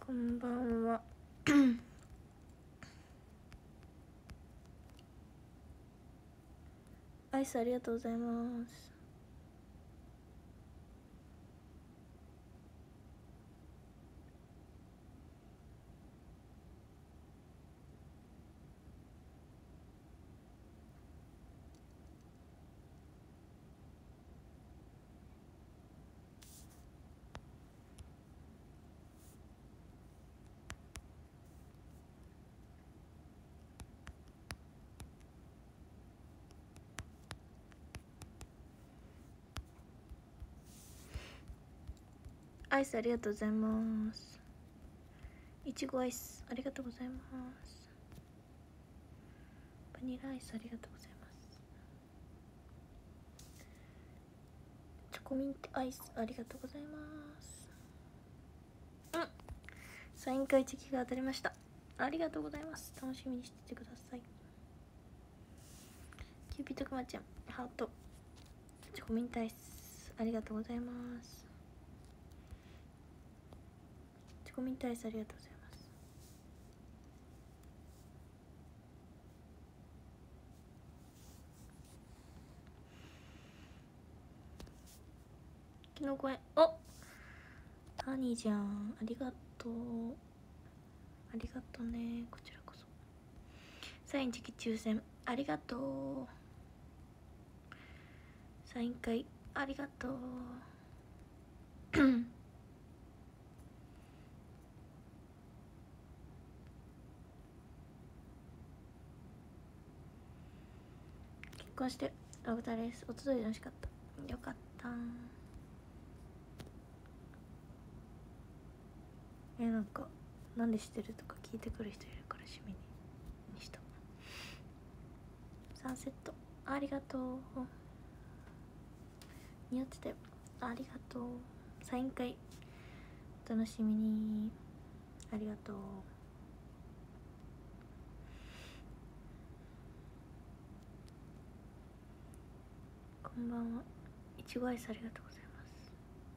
こんばんはアイスありがとうございます。アイスありがとうございます。いちごアイスありがとうございます。バニラアイスありがとうございます。チョコミントアイスありがとうございます。サイン会チェキが当たりました。ありがとうございます。楽しみにしててください。キューピッドクマちゃんハートチョコミントアイスありがとうございます。チョコミントアイスありがとうございます。昨日声おハニーじゃん、ありがとうありがとうね。こちらこそサインチェキ抽選ありがとう。サイン会ありがとう結婚してラブタレスおととい楽しかった。よかった。なんかなんでしてるとか聞いてくる人いるから趣味にした。サンセットありがとう。似合ってたよ。ありがとう。サイン会お楽しみに。ありがとう。こんばんは。いちごアイスありがとうございます。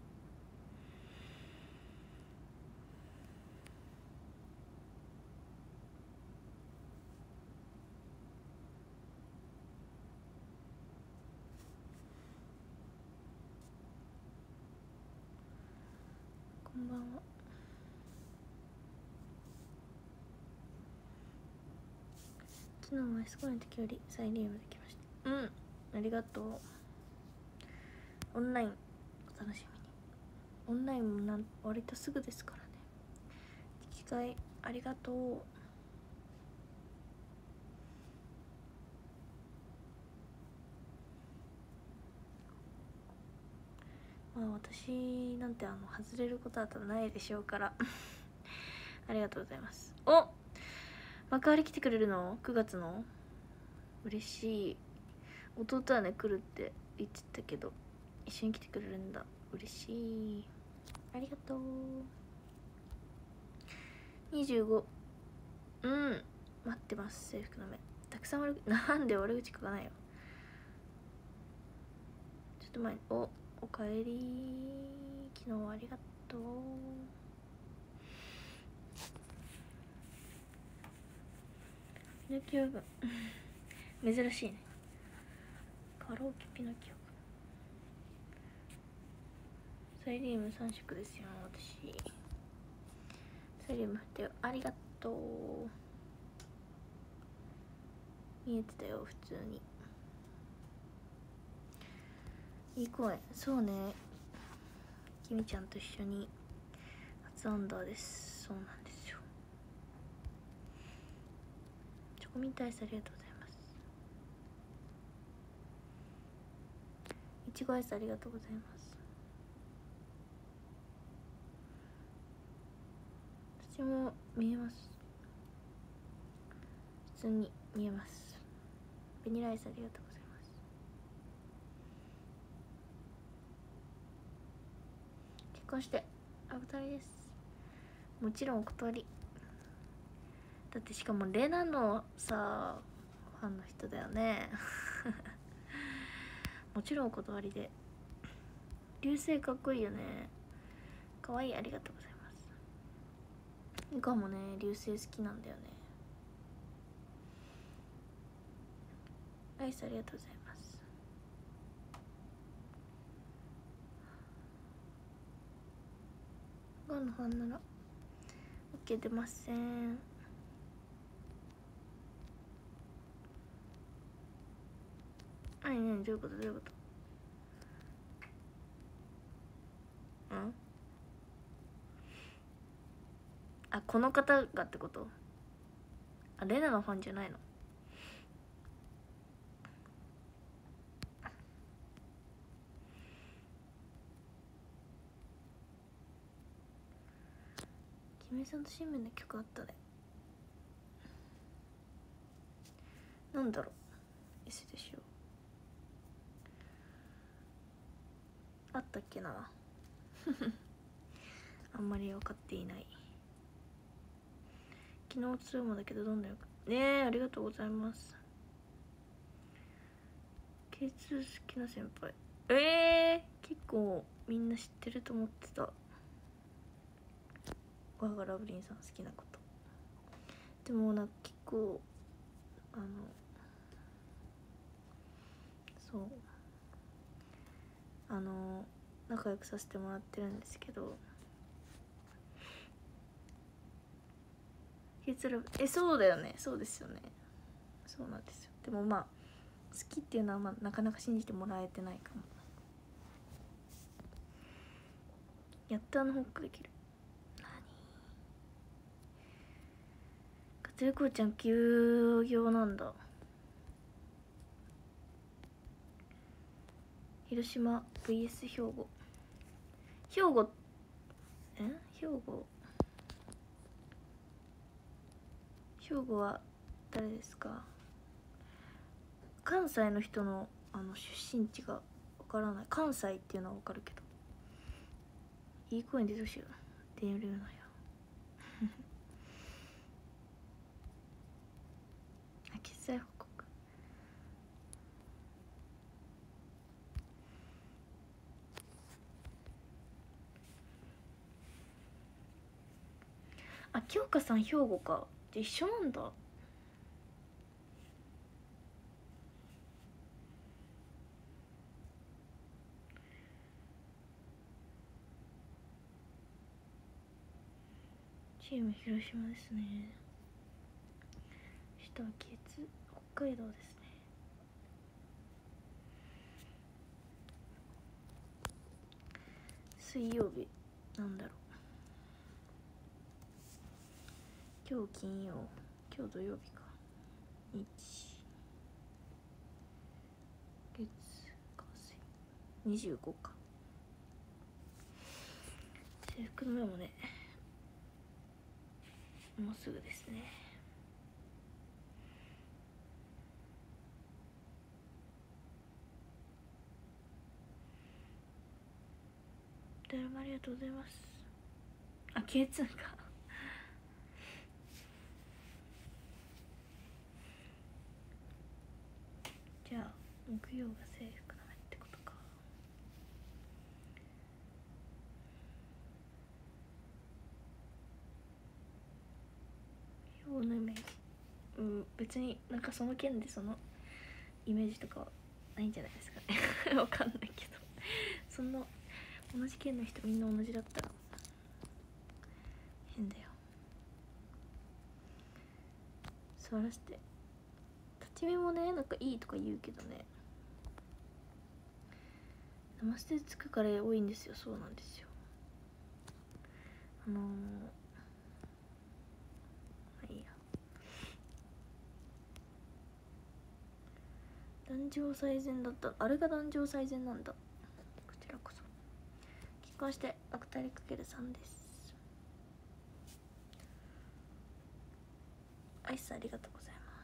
こんばんは。昨日はエスコイの時よりサイリウムできました。ありがとう。オンラインお楽しみに。オンラインも割とすぐですからね。機会ありがとう。まあ私なんて外れることは多分ないでしょうからありがとうございます。お幕張来てくれるの？9月の嬉しい。弟はね来るって言ってたけど一緒に来てくれるんだ。嬉しい。ありがとう。25待ってます。制服の目たくさんなんで悪口書かないよ。ちょっと前におかえり。昨日はありがとう。ピノキオが珍しいね。カラオケピノキオ。サイリウム3色ですよ私。サイリウム振ってよ。ありがとう。見えてたよ普通に。いい公園。そうね、きみちゃんと一緒に初アンダーです。そうなんですよ。チョコミントアイスありがとうございます。いちごアイスありがとうございます。私も見えます。普通に見えます。ベニラアイスありがとうございます。結婚してあぶたりです。もちろんお断りだって。しかもレナのさファンの人だよねもちろんお断りで。流星かっこいいよね。かわいい。ありがとうございます。 かもね、流星好きなんだよね。アイスありがとうございます。ガンのファンなら OK 出ません。どういうことどういうこと？あ、この方がってこと？あ、レナのファンじゃないの？君さんと新聞の曲あったね。なんだろう、 S でしょ。あったっけなあんまり分かっていない。昨日ツーもだけどどんなよかねえ、ありがとうございます。 K2 好きな先輩、結構みんな知ってると思ってた。我がラブリンさん好きなこと。でもなんか結構そう仲良くさせてもらってるんですけど、K2 ラブそうだよね、そうですよね、そうなんですよ。でもまあ好きっていうのはまあなかなか信じてもらえてないかも。やっとホックできる。活躍ちゃん休業なんだ。広島 VS 兵庫。兵庫兵庫は誰ですか？関西の人の出身地がわからない。関西っていうのはわかるけど、いい声に出てほしいよ。出るのよ決済報告。あ、京香さん兵庫か。一緒なんだ。チーム広島ですね。首都は北海道ですね。水曜日なんだろう。今日金曜、今日土曜日か。日月火水25か。制服の目もね、もうすぐですね。誰もありがとうございます。あ、K2 かじゃあ木曜が制服の目ってことか。今日のイメージ、別になんかその件でそのイメージとかはないんじゃないですかねわかんないけど、そんな同じ県の人みんな同じだったら変だよ。座らせて。立ち見もね、なんかいいとか言うけどね、ナマステつくカレー多いんですよ。そうなんですよ。まあいいや。壇上最善だった。あれが壇上最善なんだ。こちらこそ。結婚してアクタリかける3です。アイスありがとうございます。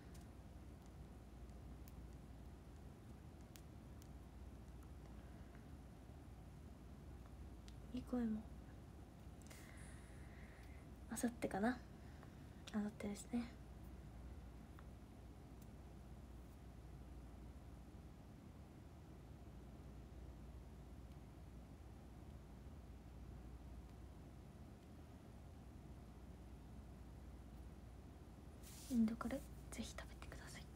いい声もあさってかな。あさってですね。 ンドカレーぜひ食べてください。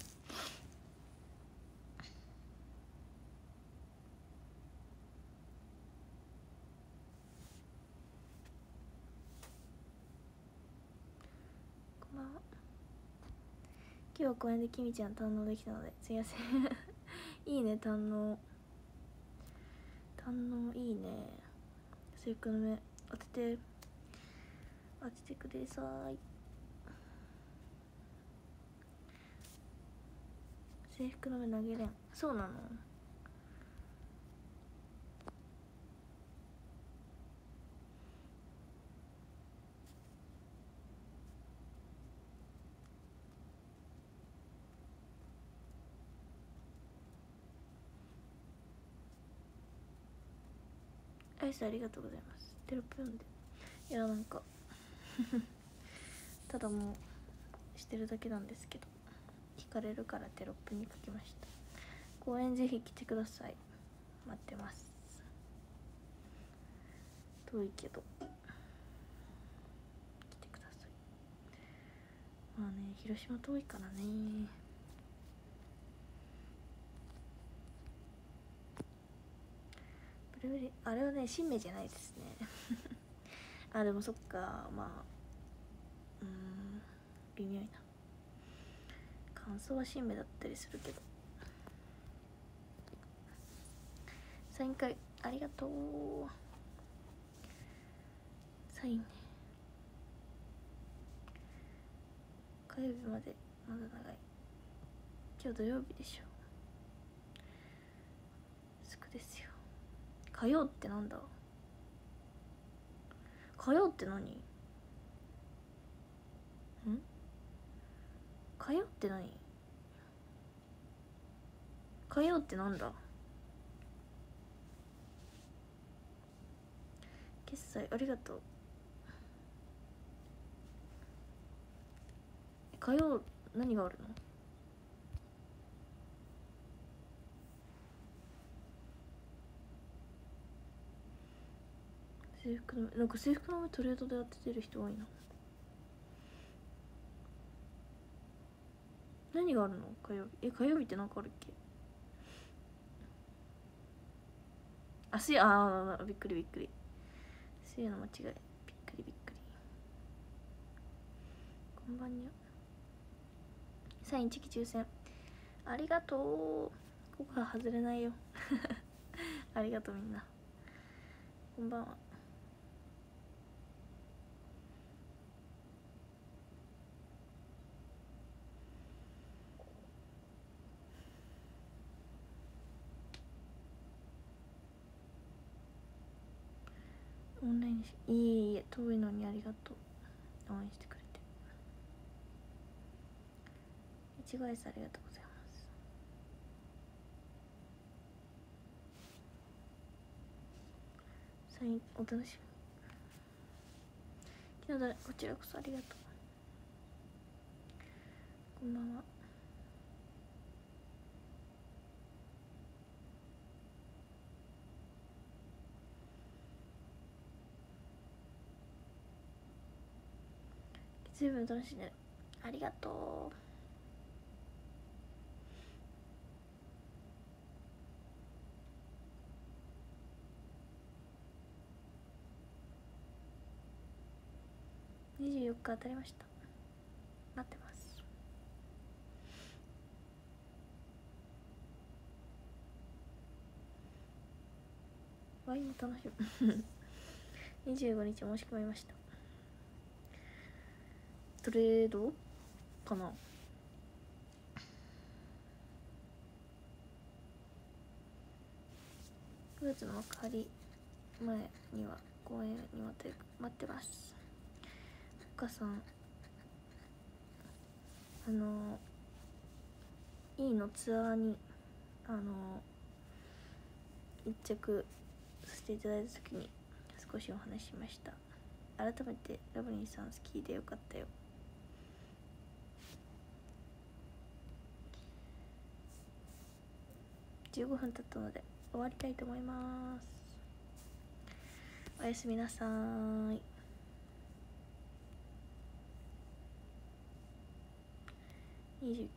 こんばんは。今日は公園できみちゃん堪能できたのですいませんいいね、堪能いいね。制服の目当ててください。制服の目投げれん。そうなの？アイスありがとうございます。テロップ読んで。いやなんかただもうしてるだけなんですけど、聞かれるからテロップに書きました。公園ぜひ来てください。待ってます。遠いけど来てください。まあね、広島遠いからね。ブルーベリーあれはね、新芽じゃないですねあ、でもそっか、まあ微妙いな。感想は新芽だったりするけど。サイン会ありがとう。サインね、火曜日までまだ長い。今日土曜日でしょ。すぐですよ。火曜ってなんだ？火曜って何？火曜って何？火曜ってなんだ？決済ありがとう。火曜何があるの？制服のなんか制服のトレードで当ててる人多いな。何があるの？火曜日。火曜日って何かあるっけ？びっくり水曜の間違い。びっくりこんばんにゃ。サインチキ抽選ありがとう。ここは外れないよありがとうみんな。こんばんは。オンラインいえ遠いのにありがとう。応援してくれて。いちごアイスありがとうございます。サインお楽しみに。昨日だこちらこそありがとう。こんばんは。随分楽しんでる。ありがとう。24日当たりました。待ってます。ワインも楽しみ25日申し込みました。トレードかな。9月の幕張前には公園に待ってます。お母さんいいのツアーに一着させていただいた時に少しお話ししました。改めてラブリンさん好きでよかったよ。15分経ったので終わりたいと思います。おやすみなさい。